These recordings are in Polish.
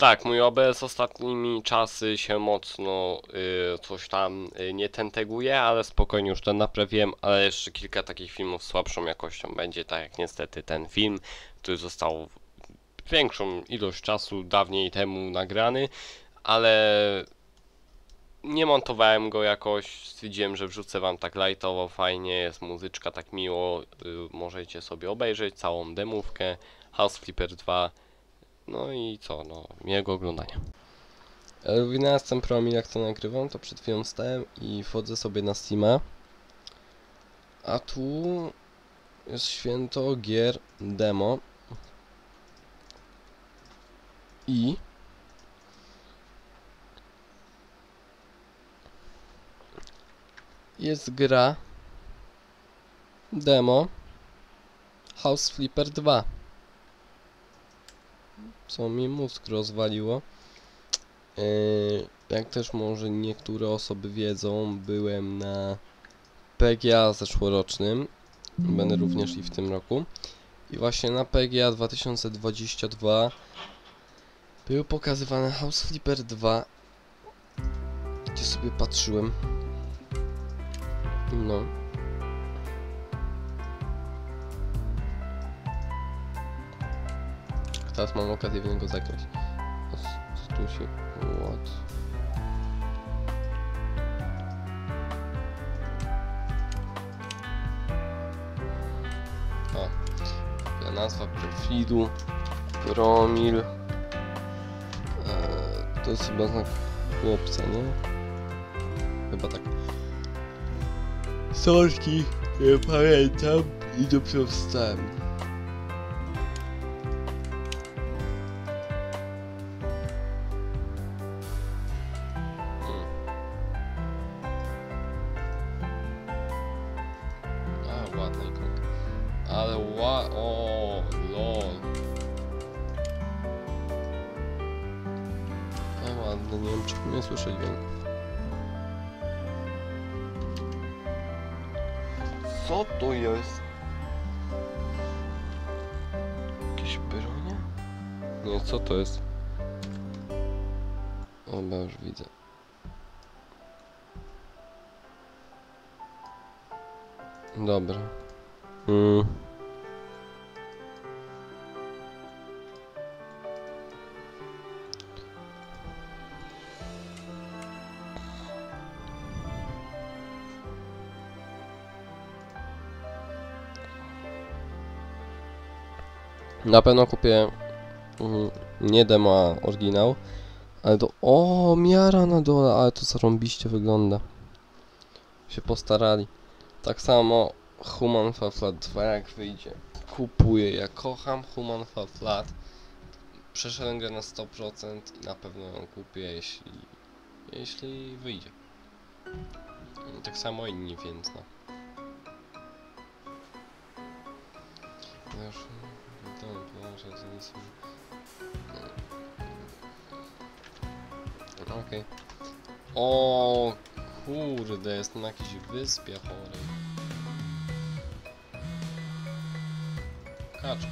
Tak, mój OBS ostatnimi czasy się mocno coś tam nie tenteguje, ale spokojnie już to naprawiłem, ale jeszcze kilka takich filmów z słabszą jakością będzie, tak jak niestety ten film, który został większą ilość czasu dawniej temu nagrany, ale nie montowałem go jakoś, stwierdziłem, że wrzucę wam tak lightowo, fajnie, jest muzyczka, tak miło, możecie sobie obejrzeć całą demówkę, House Flipper 2, no i co, no, miłego oglądania. Lubię jestem promil, jak to nagrywam, to przed chwilą wstałem i wchodzę sobie na Steama, a tu jest święto gier demo i jest gra demo House Flipper 2, co mi mózg rozwaliło. Jak też może niektóre osoby wiedzą, byłem na PGA zeszłorocznym, będę również i w tym roku. I właśnie na PGA 2022 był pokazywany House Flipper 2, gdzie sobie patrzyłem. No. Teraz mam okazję w niego zagrać. Co tu się... What? O. Nazwa profilu. Promil. To jest chyba znak chłopca, nie? Chyba tak. Sorki, nie pamiętam i dopiero wstałem. A, ładna ikonka. Ale o, lol. A, ładne, nie wiem, czy nie słyszę dźwięków. Co to jest? Jakieś byronie? Nie, co to jest? Chyba już widzę. Dobra. Na pewno kupię nie demo, a oryginał. Ale to... O, miara na dole, ale to zarąbiście wygląda. Się postarali. Tak samo Human Fall Flat 2 jak wyjdzie. Kupuję, ja kocham Human Fall Flat. Przeszedłem grę na 100% i na pewno ją kupię, jeśli wyjdzie. Tak samo inni, więc no. Okej. O kurde, jest na jakiejś wyspie chorej. Kaczka.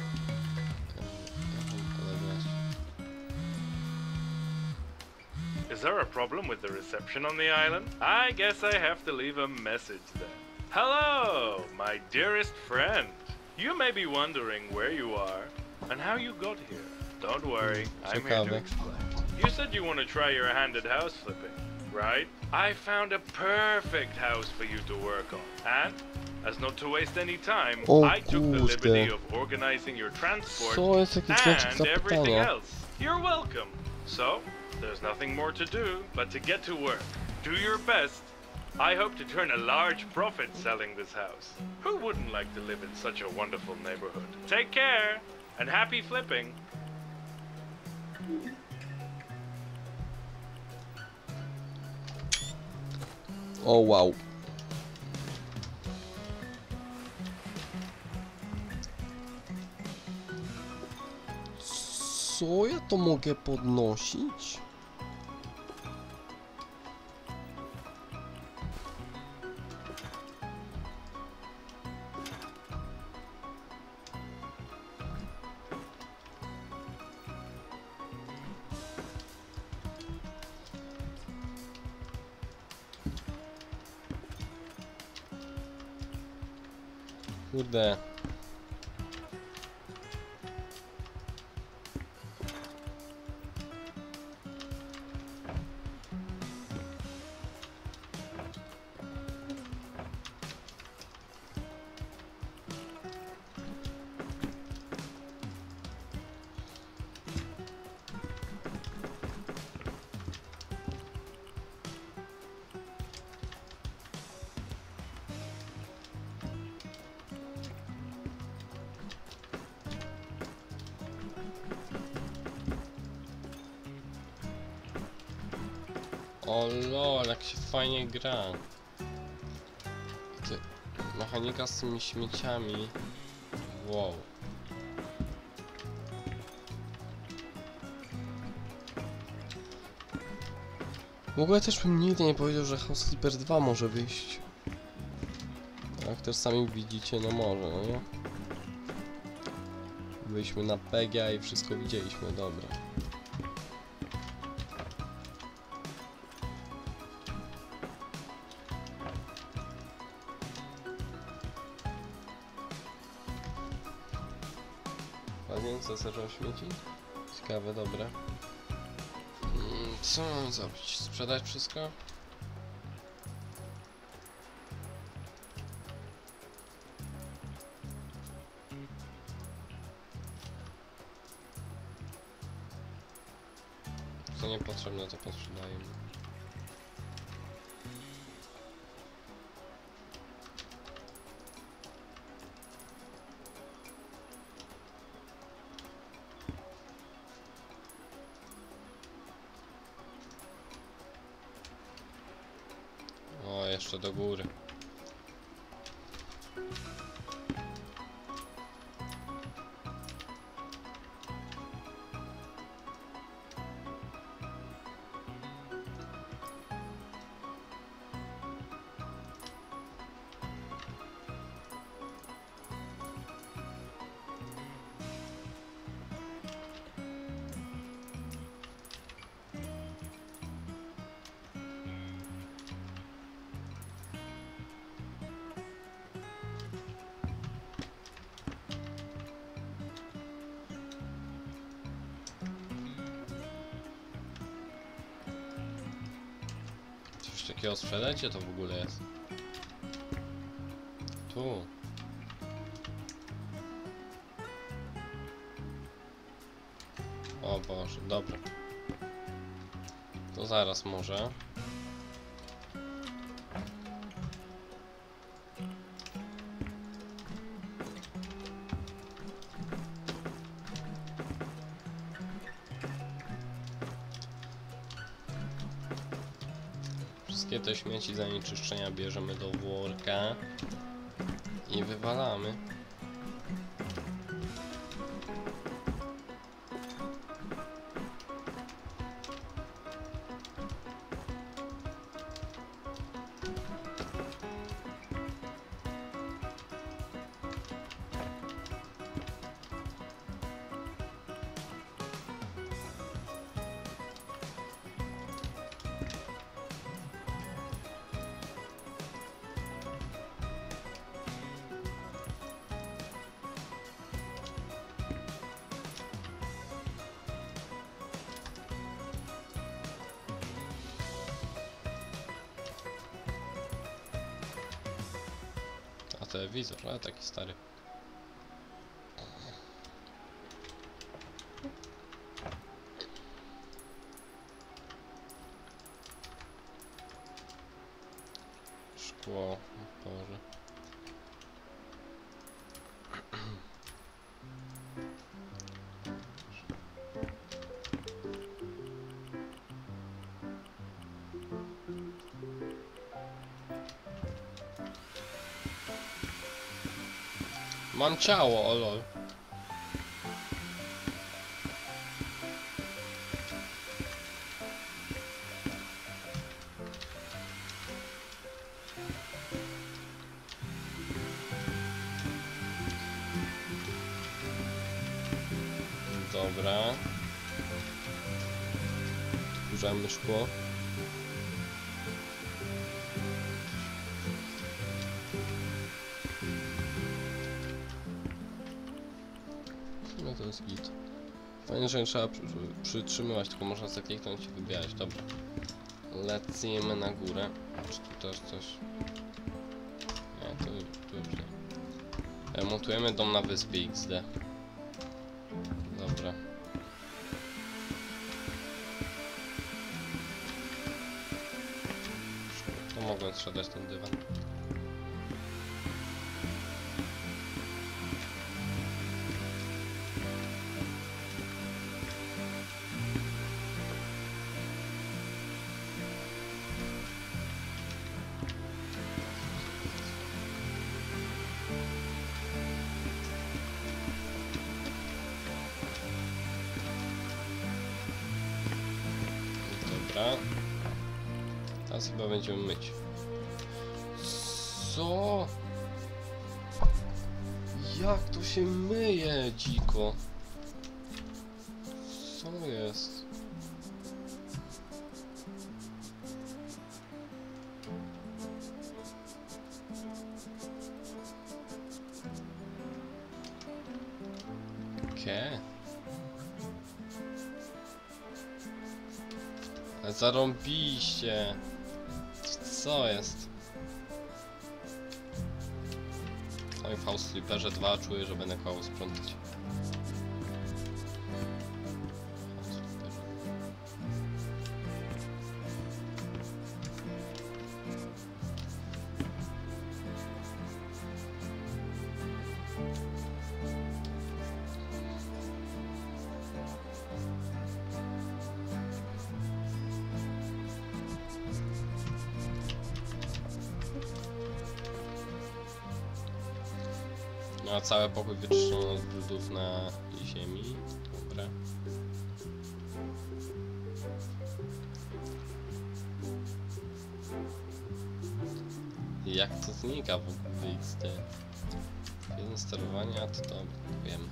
Is there a problem with the reception on the island? I guess I have to leave a message then. Hello, my dearest friend. You may be wondering where you are and how you got here. Don't worry, I'm here to explain. You said you want to try your hand at house flipping, right? I found a perfect house for you to work on. And, as not to waste any time, I took the liberty of organizing your transport and everything else. You're welcome. So, there's nothing more to do but to get to work. Do your best. I hope to turn a large profit selling this house. Who wouldn't like to live in such a wonderful neighborhood? Take care, and happy flipping. O wow. Co ja to mogę podnosić? Kurde. O lol, jak się fajnie gra. Ty, mechanika z tymi śmieciami. Wow. W ogóle też bym nigdy nie powiedział, że House Flipper 2 może wyjść. Jak też sami widzicie, no może, no nie? Byliśmy na PEGA i wszystko widzieliśmy, dobra. Ładnie, co zaczął śmieci? Ciekawe, dobre. Co mam zrobić? Sprzedać wszystko? Co niepotrzebne, to posprzedajemy. O, jeszcze do góry. Coś takiego sprzedajcie to w ogóle jest. Tu. O Boże, dobra. To zaraz może. Wszystkie te śmieci zanieczyszczenia bierzemy do worka i wywalamy. A telewizor, ale taki stary. Szkło, Boże. Mam ciało, o lol. Dobra. Odkurzamy szkło. jest git. Fajnie, że nie trzeba przytrzymywać, tylko można sobie kliknąć i wybierać. Dobra. Lecimy na górę. Czy tu też coś? Nie, tu już nie. Remontujemy dom na wyspie XD. Dobra. To mogłem sprzedać ten dywan. Dobra. Teraz chyba będziemy myć. Co? Jak to się myje, dziko? Co jest? Okej. Zarąbiście. Co jest? Oj, w House Flipperze 2 czuję, że będę koło sprzątać. No a cały pokój wyczyszczono od brudów na ziemi. Dobra. Jak to znika w ogóle XD? Jeden sterowania, to wiem.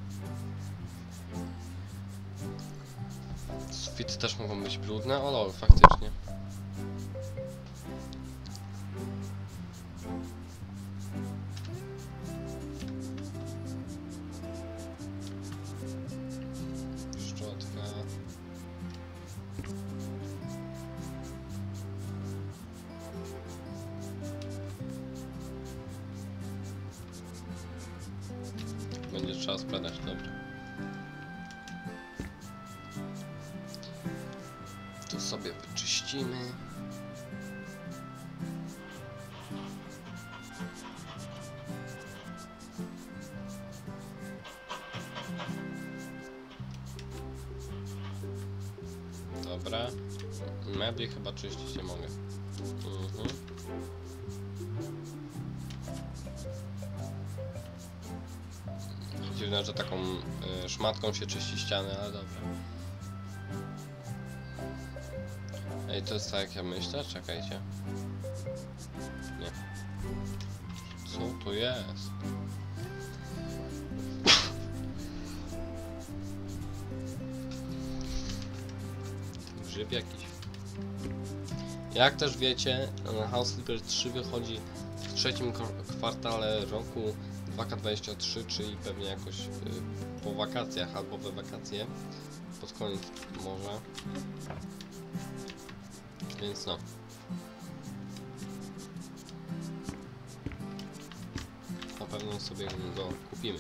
Sufity też mogą być brudne, o lol, faktycznie. Szczotka. Będzie trzeba sprzedać, dobra. Tu sobie wyczyścimy. Dobra. Mebli chyba czyścić nie mogę. Dziwne, że taką szmatką się czyści ściany, ale dobra. Ej, to jest tak jak ja myślę? Czekajcie. Nie. Co to jest? Grzyb jakiś. Jak też wiecie, House Flipper 3 wychodzi w trzecim kwartale roku 2023, czyli pewnie jakoś po wakacjach albo we wakacje, pod koniec może. Więc no. Na pewno sobie go kupimy.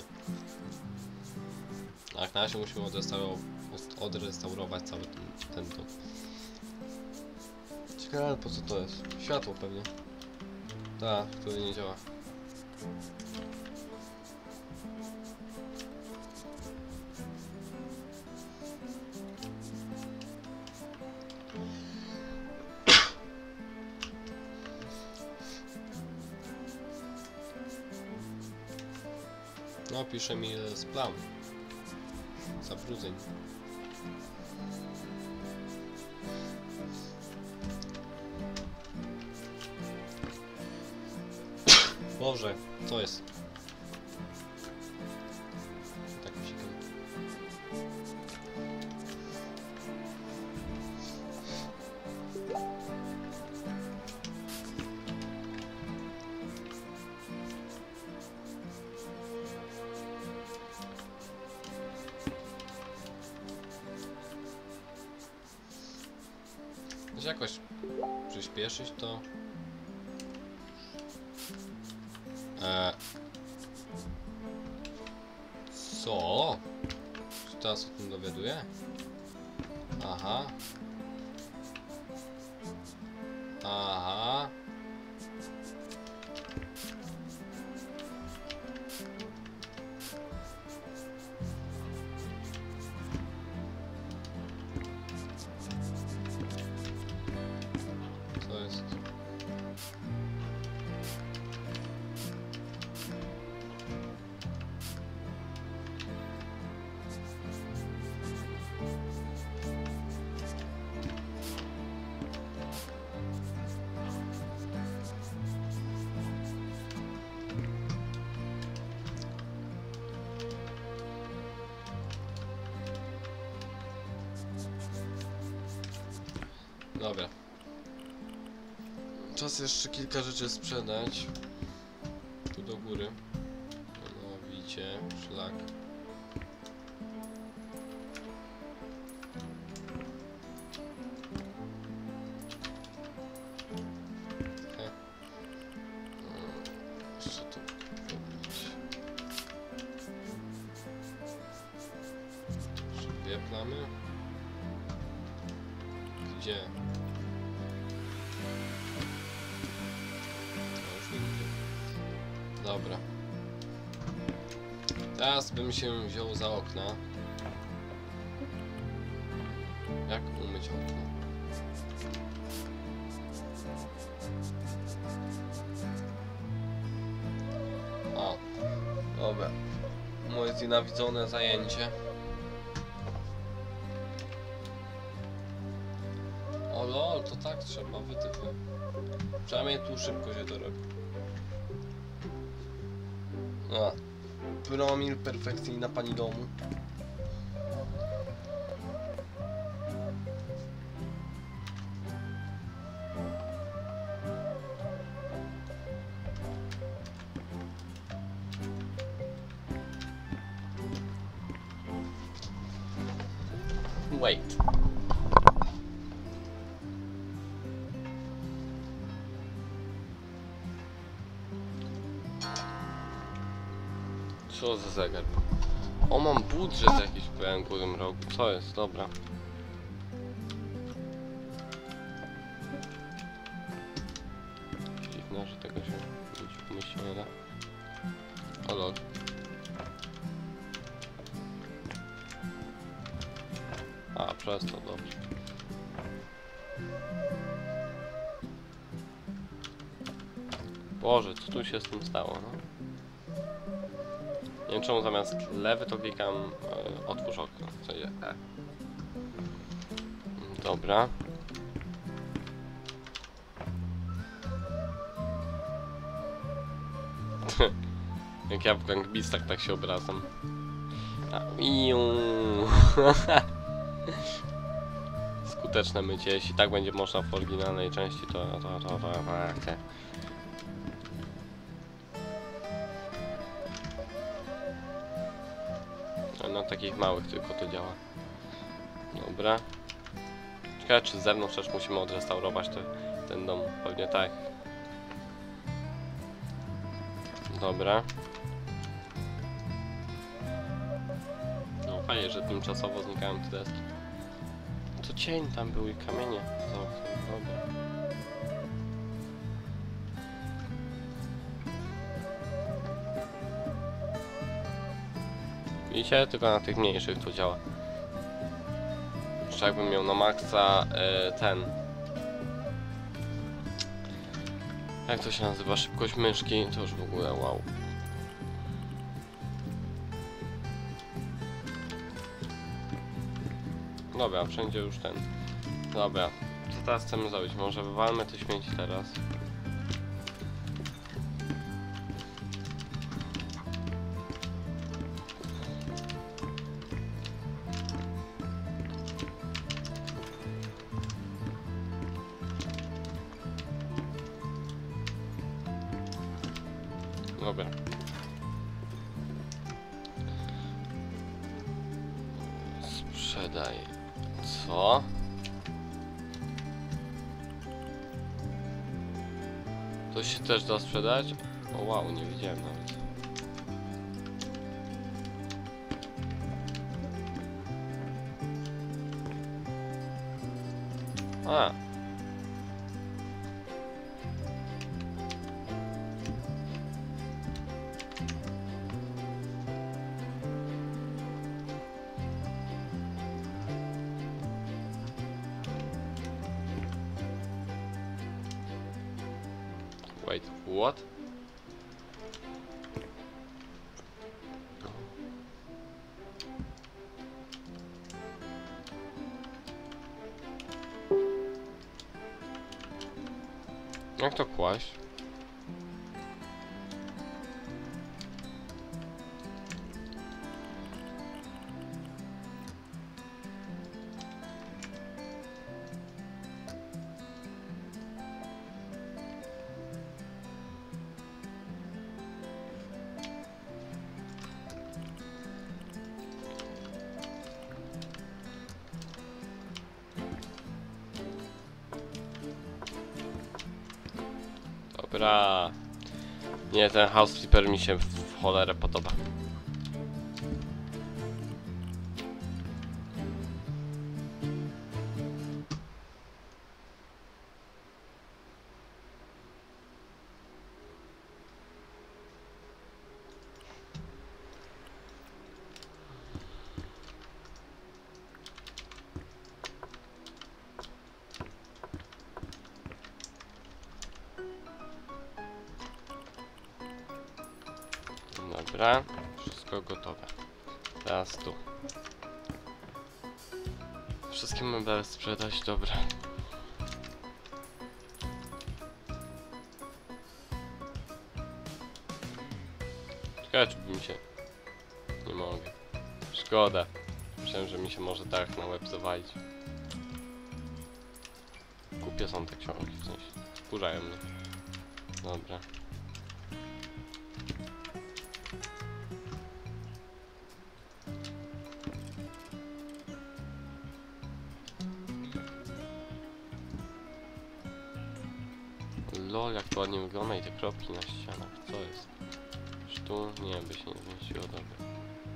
A jak na razie musimy odrestaurować cały ten dom. Ciekawe, po co to jest? Światło pewnie. Tak, które nie działa. No, pisze mi z planu. Zabrudzeń. Boże, co jest? Tak mi się kończy. Może jakoś przyspieszyć to. Co? Czy teraz o tym dowiaduję? Aha. Aha. Co jest? Dobra. Czas jeszcze kilka rzeczy sprzedać. Tu do góry. Mianowicie szlak. Jeszcze tu robić. Jeszcze dwie plamy. Gdzie? Dobra. Teraz bym się wziął za okna. Jak umyć okno? O. Dobra. Moje znienawidzone zajęcie. O lol, to tak trzeba, wytypy. Przynajmniej tu szybko się to robi. A, promil, perfekcyjna pani domu. Wait. Co za zegar? O, mam budżet jakiś w prawym górnym rogu. Co jest? Dobra. Dziwne, że tego się myśli nie da. O lol. A, przez to dobrze. Boże, co tu się z tym stało, no? Nie wiem czemu zamiast lewy to klikam otwórz okno. W sensie E. Dobra. Jak ja w gangbistach tak się obracam. Skuteczne mycie, jeśli tak będzie można w oryginalnej części, to chcę. Na takich małych tylko to działa. Dobra. Ciekawe, czy z zewnątrz też musimy odrestaurować ten dom. Pewnie tak. Dobra. No fajnie, że tymczasowo znikają te deski. To cień tam był i kamienie za oknem. Dobra. Widzicie? Tylko na tych mniejszych to działa. Jeszcze jakbym miał na maksa ten... Jak to się nazywa? Szybkość myszki? To już w ogóle wow. Dobra, wszędzie już ten. Dobra. Co teraz chcemy zrobić? Może wywalmy te śmieci teraz. Dobra. Sprzedaj. Co? To się też da sprzedać? O wow, nie wiedziałem nawet. A. Wait, what? Jak to kłaść? Dobra. Nie, ten House Flipper mi się w cholerę podoba. Dobra, wszystko gotowe. Teraz tu. Wszystkie meble sprzedać, dobra. Ciekawe, czy by mi się... Nie mogę. Szkoda. Myślałem, że mi się może tak na łeb zawalić. Głupie są te książki, w sensie. Wkurzają mnie. Dobra. Lol, jak to ładnie wygląda i te kropki na ścianach. Co jest? Już tu? Nie, by się nie zmieściło, dobra.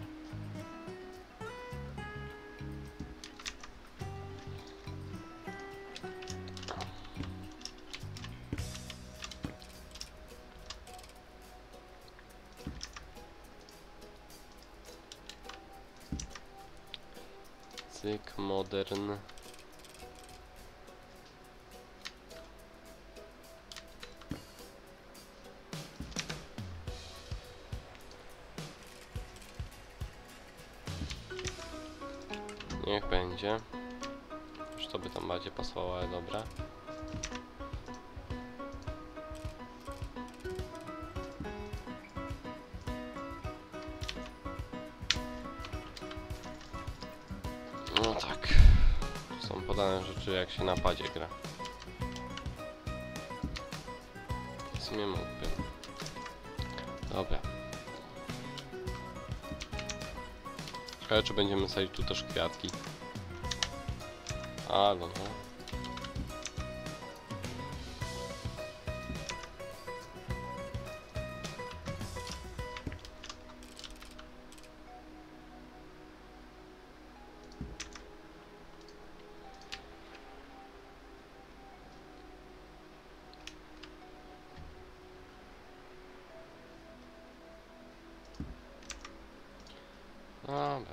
Cyk, modern. Niech będzie. Już to by tam bardziej pasowało, ale dobra. No tak. Są podane rzeczy, jak się na padzie gra. W sumie mógłbym. Dobra. Ciekawe, czy będziemy sadzić tu też kwiatki. A, no. Dobra.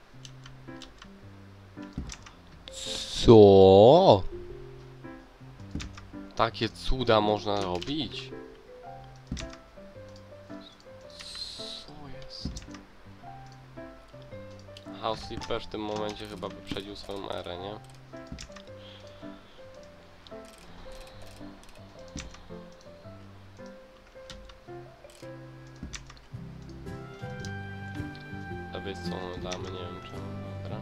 Co? Takie cuda można robić? Co jest? House Flipper w tym momencie chyba wyprzedził swoją erę, nie? Lewej strony damy, nie wiem czemu, dobra.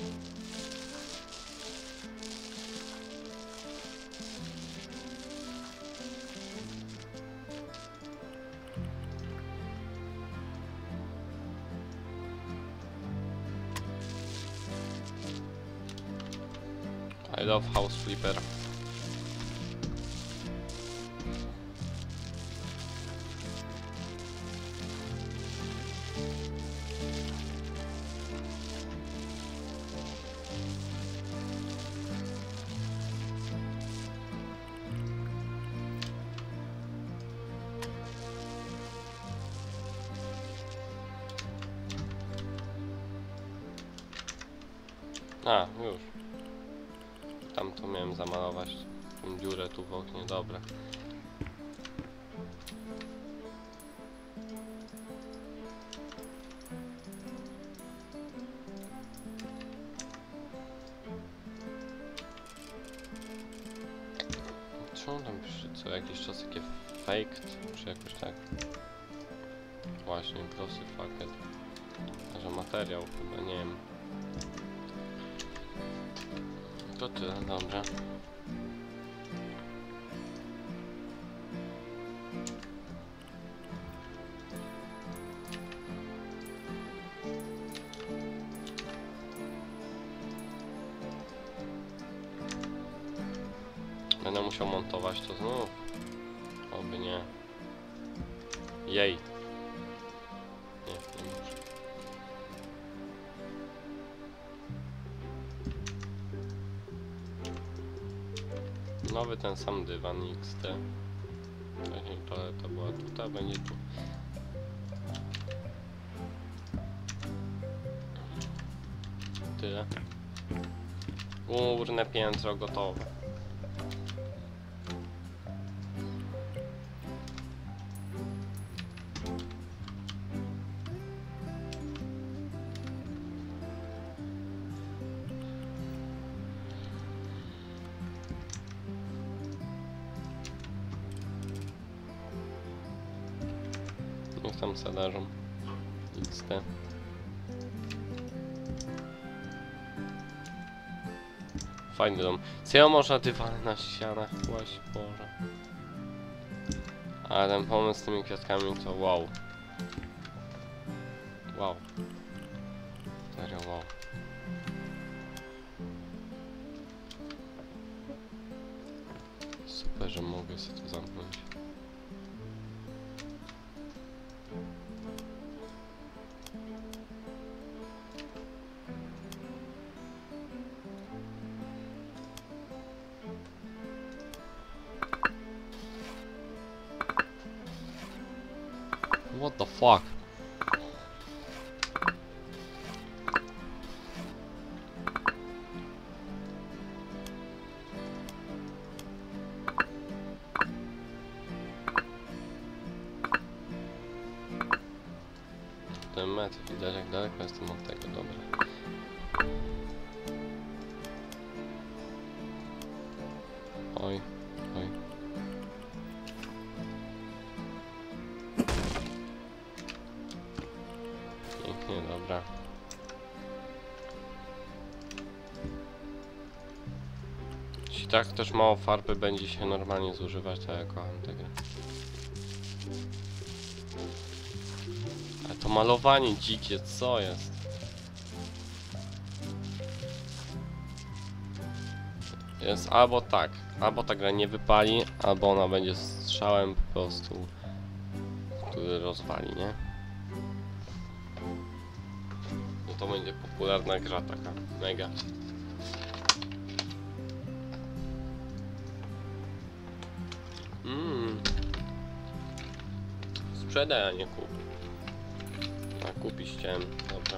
I love House Flipper. A, już. Tam to miałem zamalować. Tą dziurę tu w oknie, dobra. Czemu tam pisze co jakiś czas takie faked, czy jakoś tak? Właśnie, prosy faket. Że materiał chyba, nie wiem. To tyle, dobra. Będę musiał montować to znów. Oby nie. Jej. Nie, nie muszę. Nowy ten sam dywan XT. Wcześniej toaleta była tutaj, będzie tu. Tyle. Górne piętro gotowe. Niech tam se leżą. XT. Fajny dom. Co można dywany na ścianach? Właśnie, Boże. Ale ten pomysł z tymi kwiatkami to wow. Wow. Serio wow. Super, że mogę sobie to zamknąć. What the fuck? Ten metr widać jak daleko jestem od tego, dobra. Oj, oj. Pięknie, dobra. Jeśli tak też mało farby będzie się normalnie zużywać, to ja kocham tę grę. Ale to malowanie dzikie, co jest? Jest albo ta gra nie wypali, albo ona będzie strzałem po prostu, który rozwali, nie? No to będzie popularna gra taka, mega. Sprzedaj, a nie kup. A kupić chciałem, dobra.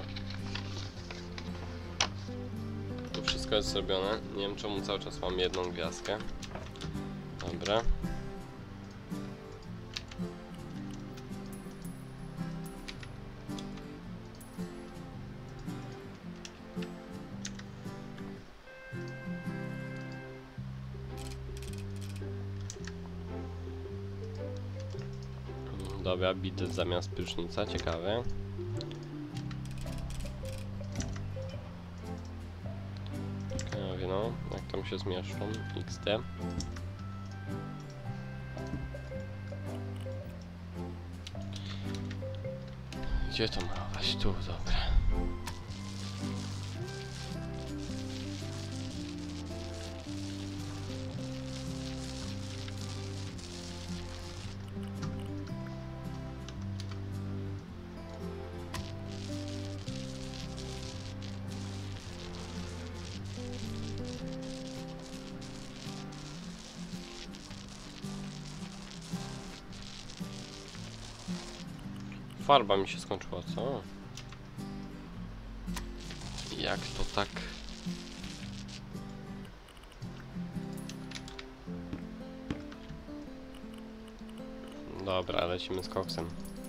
Tu wszystko jest zrobione. Nie wiem czemu cały czas mam jedną gwiazdkę. Dobra. Dobra, bidet zamiast prysznica, ciekawe. no, jak tam się zmieszczą, XD. Gdzie to malować? Tu, dobra. Farba mi się skończyła, co? Jak to tak? Dobra, lecimy z koksem.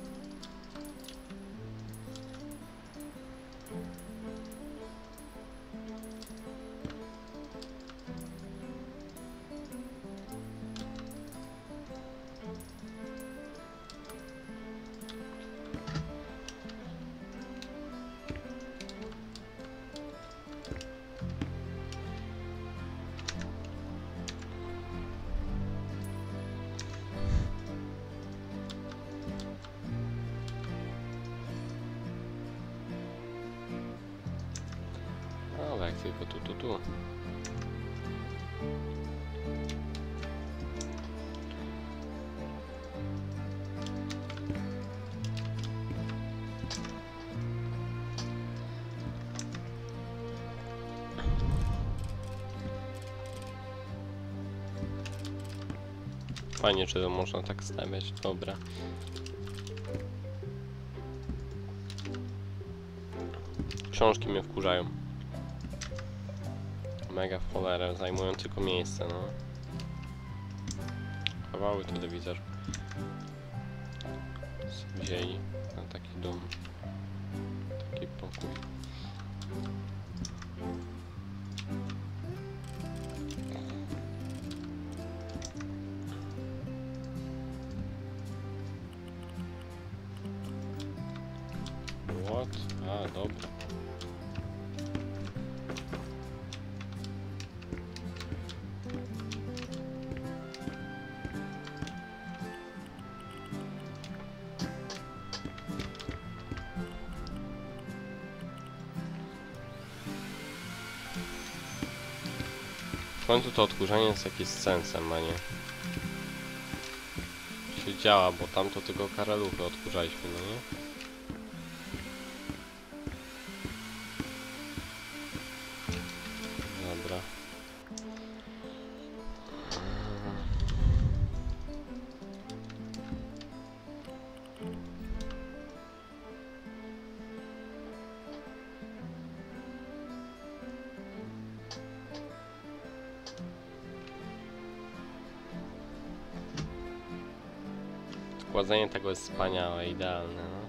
Ale jak tylko tu. Fajnie, czy to można tak stawiać, dobra. Książki mnie wkurzają. Mega w cholerę, zajmują tylko miejsce, no. Kawały telewizor. Wzięli na taki dom. Taki pokój. What? A, dobra. W końcu to odkurzanie jest jakimś sensem, a nie się działa, bo tam to tylko karaluchy odkurzaliśmy, no nie? Dobra. Kładzenie tego jest wspaniałe, idealne, no.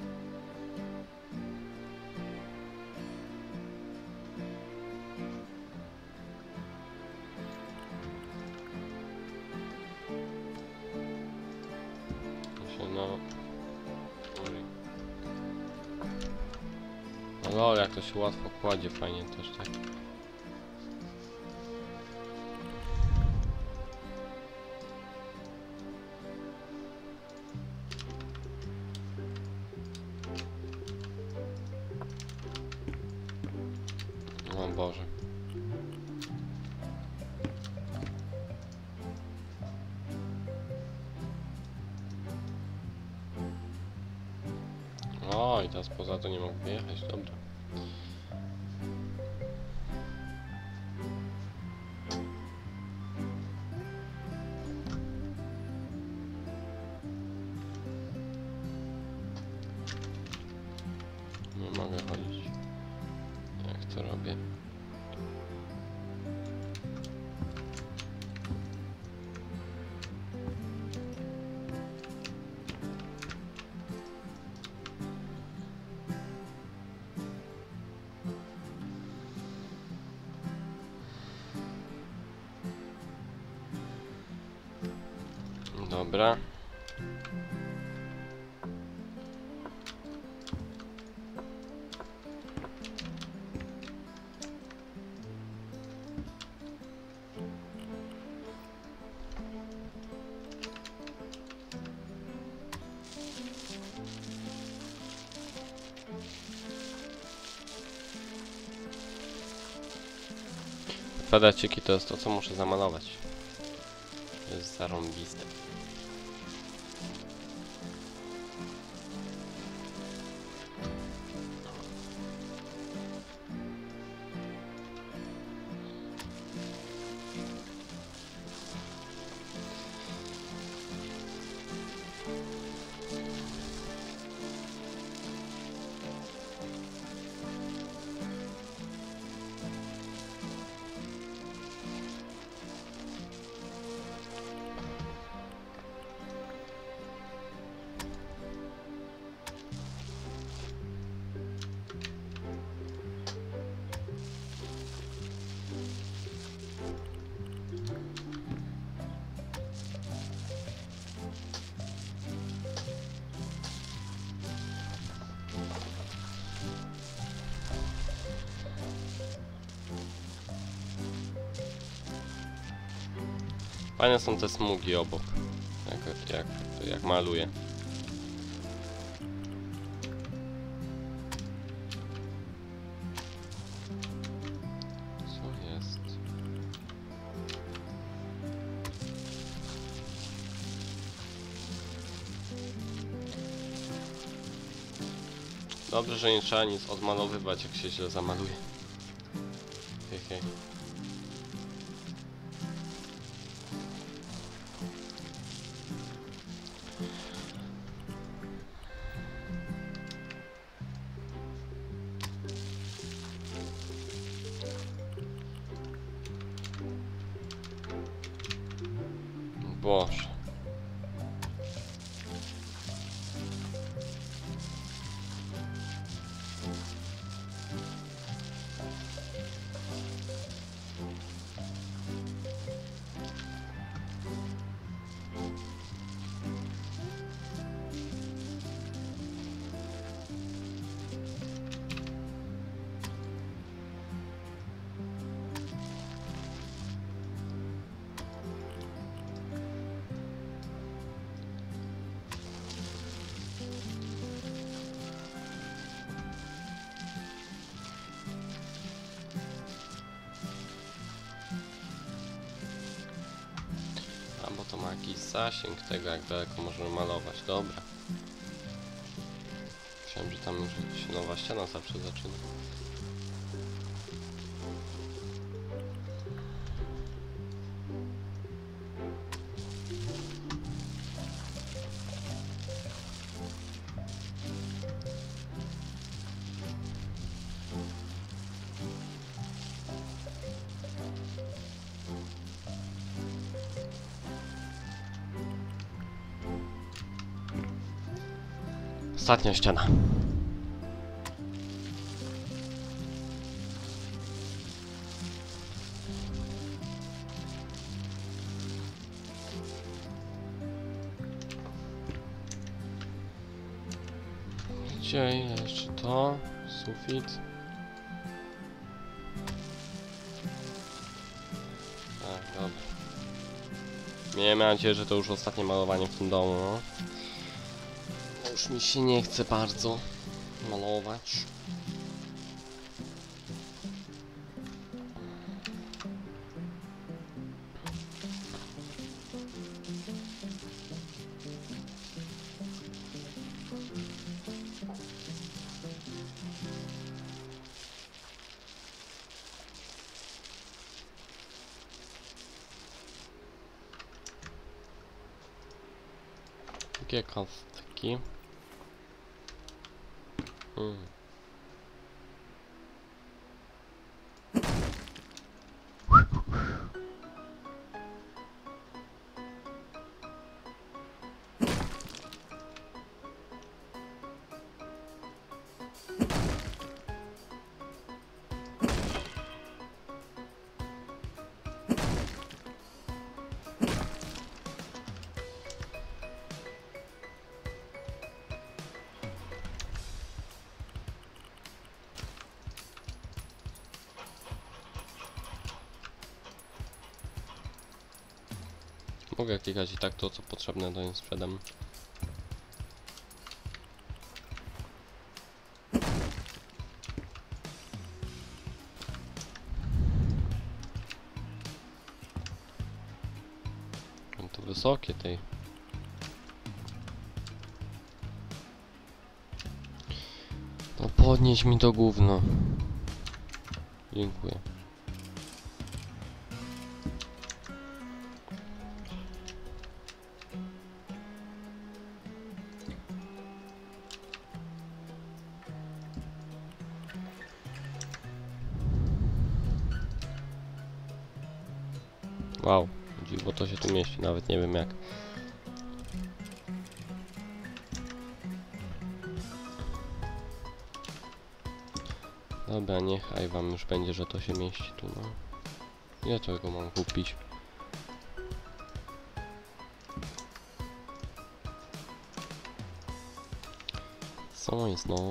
No... No lol, jak to się łatwo kładzie, fajnie też tak. O Boże. O, i teraz poza to nie mogę wyjechać, dobra. Nie mogę chodzić. Jak to robię? Dobra. Kwadraciki to jest to, co muszę zamalować. To jest zarąbiste. Fajne są te smugi obok, jak maluję. Co jest? Dobrze, że nie trzeba nic odmalowywać, jak się źle zamaluje. Hej. Boże. Bo to ma jakiś zasięg tego, jak daleko możemy malować. Dobra. Myślałem, że tam już się nowa ściana zawsze zaczyna. Ostatnia ściana. Gdzie jeszcze to? Sufit. Tak, dobra. Miałem nadzieję, że to już ostatnie malowanie w tym domu, no. Już mi się nie chce bardzo malować. Jakie kostki? Mogę klikać i tak to, co potrzebne do sprzedam. to wysokie tej. No podnieś mi to gówno. Dziękuję. Wow, dziwo to się tu mieści, nawet nie wiem jak. Dobra, niechaj wam już będzie, że to się mieści tu, no. Ja czego mam kupić? Co jest, no?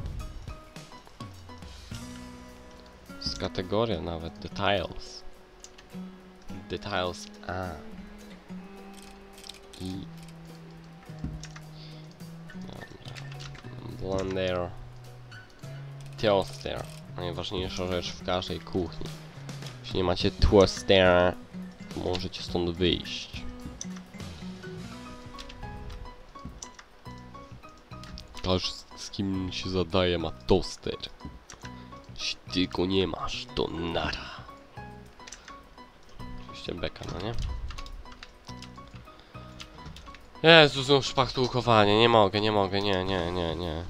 Z kategoria nawet, details. Details A. I... Dobra. Blender. Toaster. Najważniejsza rzecz w każdej kuchni. Jeśli nie macie toastera, to możecie stąd wyjść. Każdy z kim się zadaje ma toaster. Jeśli ty go nie masz, to nara. Oczywiście beka, no nie? Jezu, znów szpachtułkowanie. Nie mogę, nie.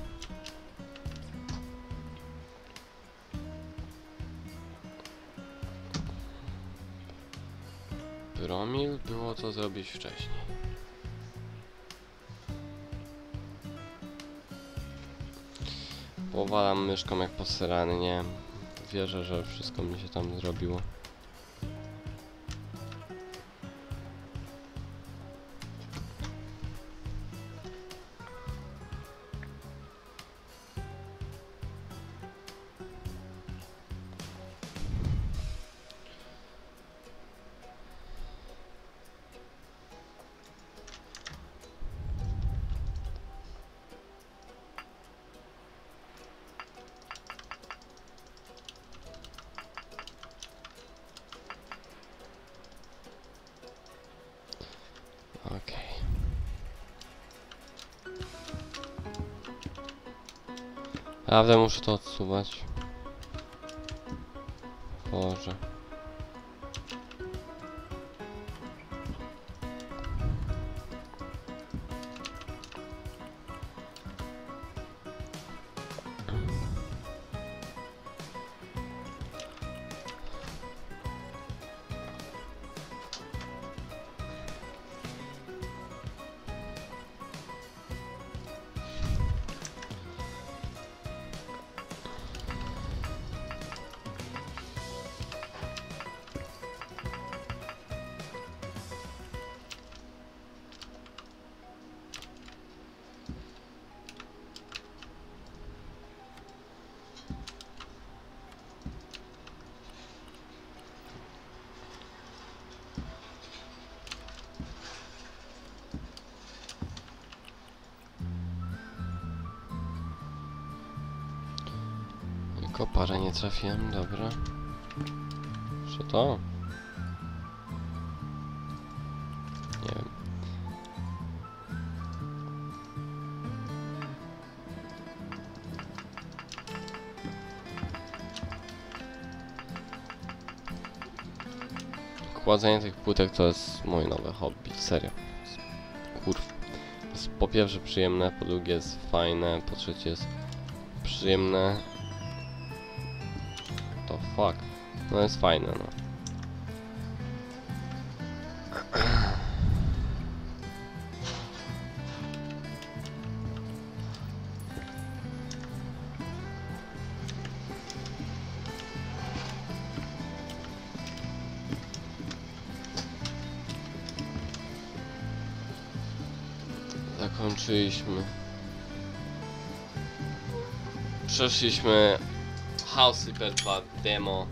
Promil było to zrobić wcześniej. Powalam myszką jak posrany, nie? Wierzę, że wszystko mi się tam zrobiło. Okej. Prawda, muszę to odsuwać. Boże. Koparę nie trafiłem, dobra. Co to? Nie wiem. Kładzenie tych płytek to jest moje nowe hobby, serio. Kurw. Jest po pierwsze przyjemne, po drugie jest fajne, po trzecie jest przyjemne. To fuck. No jest fajne, no. Zakończyliśmy. Przeszliśmy House Flipper 2 demo.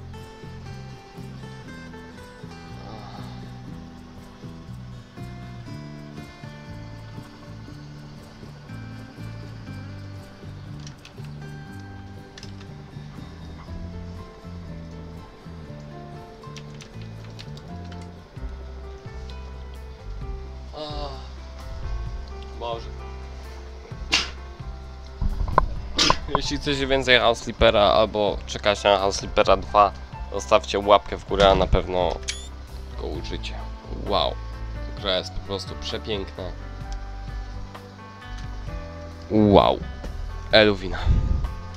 Jeśli chcecie więcej House Sleepera albo czekać na House Sleepera 2, zostawcie łapkę w górę, a na pewno go użycie. Wow, gra jest po prostu przepiękna. Wow, Eluwina.